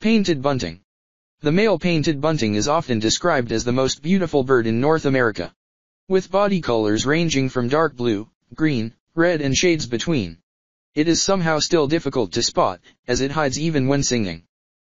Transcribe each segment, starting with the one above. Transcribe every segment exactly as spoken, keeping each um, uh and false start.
Painted bunting. The male painted bunting is often described as the most beautiful bird in North America, with body colors ranging from dark blue, green, red and shades between. It is somehow still difficult to spot, as it hides even when singing.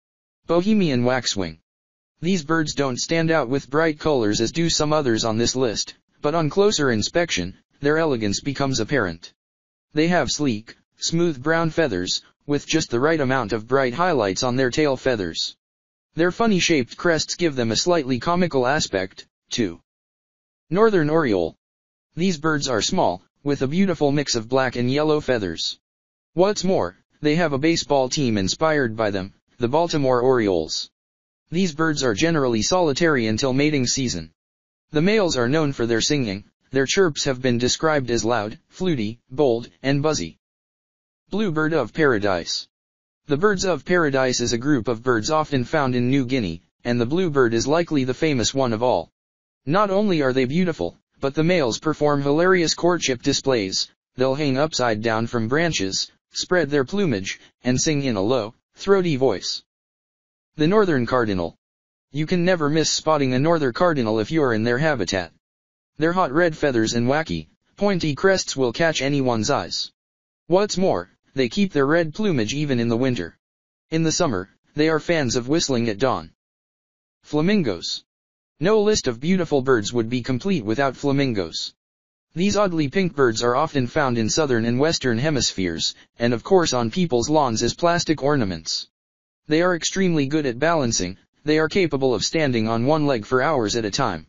Bohemian Waxwing. These birds don't stand out with bright colors as do some others on this list, but on closer inspection, their elegance becomes apparent. They have sleek, smooth brown feathers, with just the right amount of bright highlights on their tail feathers. Their funny-shaped crests give them a slightly comical aspect, too. Northern Oriole. These birds are small, with a beautiful mix of black and yellow feathers. What's more, they have a baseball team inspired by them, the Baltimore Orioles. These birds are generally solitary until mating season. The males are known for their singing. Their chirps have been described as loud, fluty, bold, and buzzy. Bluebird of Paradise. The birds of paradise is a group of birds often found in New Guinea, and the bluebird is likely the famous one of all. Not only are they beautiful, but the males perform hilarious courtship displays. They'll hang upside down from branches, spread their plumage, and sing in a low, throaty voice. The Northern Cardinal. You can never miss spotting a Northern Cardinal if you're in their habitat. Their hot red feathers and wacky, pointy crests will catch anyone's eyes. What's more, they keep their red plumage even in the winter. In the summer, they are fans of whistling at dawn. Flamingos. No list of beautiful birds would be complete without flamingos. These oddly pink birds are often found in southern and western hemispheres, and of course on people's lawns as plastic ornaments. They are extremely good at balancing. They are capable of standing on one leg for hours at a time.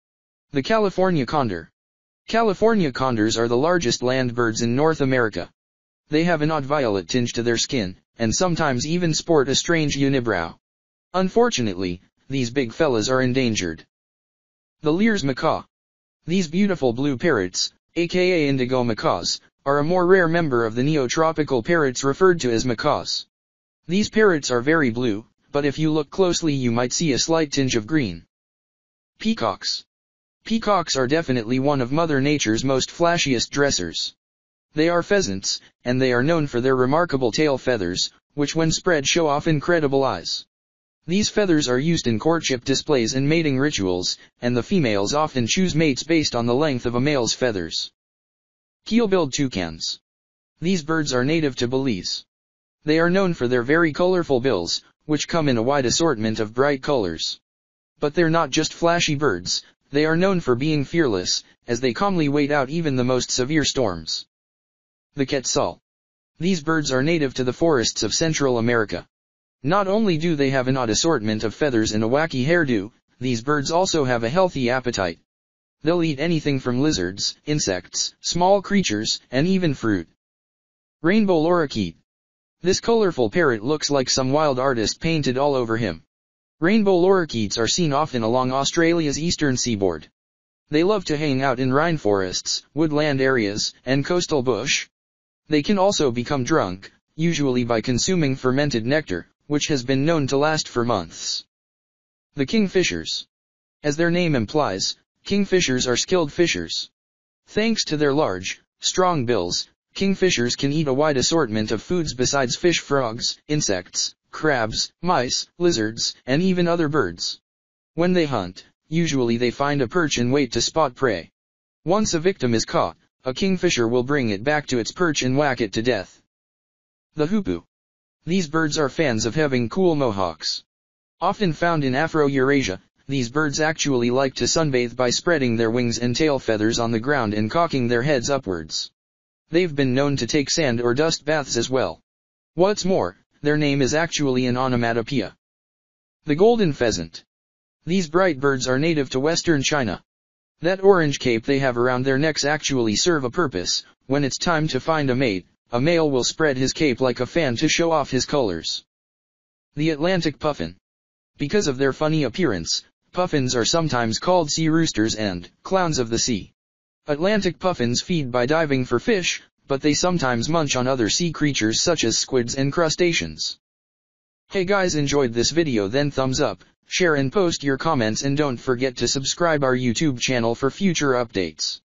The California Condor. California condors are the largest land birds in North America. They have an odd violet tinge to their skin, and sometimes even sport a strange unibrow. Unfortunately, these big fellas are endangered. The Lear's Macaw. These beautiful blue parrots, aka indigo macaws, are a more rare member of the neotropical parrots referred to as macaws. These parrots are very blue, but if you look closely you might see a slight tinge of green. Peacocks. Peacocks are definitely one of Mother Nature's most flashiest dressers. They are pheasants, and they are known for their remarkable tail feathers, which when spread show off incredible eyes. These feathers are used in courtship displays and mating rituals, and the females often choose mates based on the length of a male's feathers. Keel-Billed Toucans. These birds are native to Belize. They are known for their very colorful bills, which come in a wide assortment of bright colors. But they're not just flashy birds, they are known for being fearless, as they calmly wait out even the most severe storms. The Quetzal. These birds are native to the forests of Central America. Not only do they have an odd assortment of feathers and a wacky hairdo, these birds also have a healthy appetite. They'll eat anything from lizards, insects, small creatures, and even fruit. Rainbow Lorikeet. This colorful parrot looks like some wild artist painted all over him. Rainbow lorikeets are seen often along Australia's eastern seaboard. They love to hang out in rainforests, woodland areas, and coastal bush. They can also become drunk, usually by consuming fermented nectar, which has been known to last for months. The Kingfishers. As their name implies, kingfishers are skilled fishers. Thanks to their large, strong bills, kingfishers can eat a wide assortment of foods besides fish, frogs, insects, crabs, mice, lizards, and even other birds. When they hunt, usually they find a perch and wait to spot prey. Once a victim is caught, a kingfisher will bring it back to its perch and whack it to death. The Hoopoe. These birds are fans of having cool mohawks. Often found in Afro-Eurasia, these birds actually like to sunbathe by spreading their wings and tail feathers on the ground and cocking their heads upwards. They've been known to take sand or dust baths as well. What's more, their name is actually an onomatopoeia. The Golden Pheasant. These bright birds are native to western China. That orange cape they have around their necks actually serve a purpose. When it's time to find a mate, a male will spread his cape like a fan to show off his colors. The Atlantic Puffin. Because of their funny appearance, puffins are sometimes called sea roosters and clowns of the sea. Atlantic puffins feed by diving for fish, but they sometimes munch on other sea creatures such as squids and crustaceans. Hey guys, enjoyed this video? Then thumbs up, share and post your comments, and don't forget to subscribe our YouTube channel for future updates.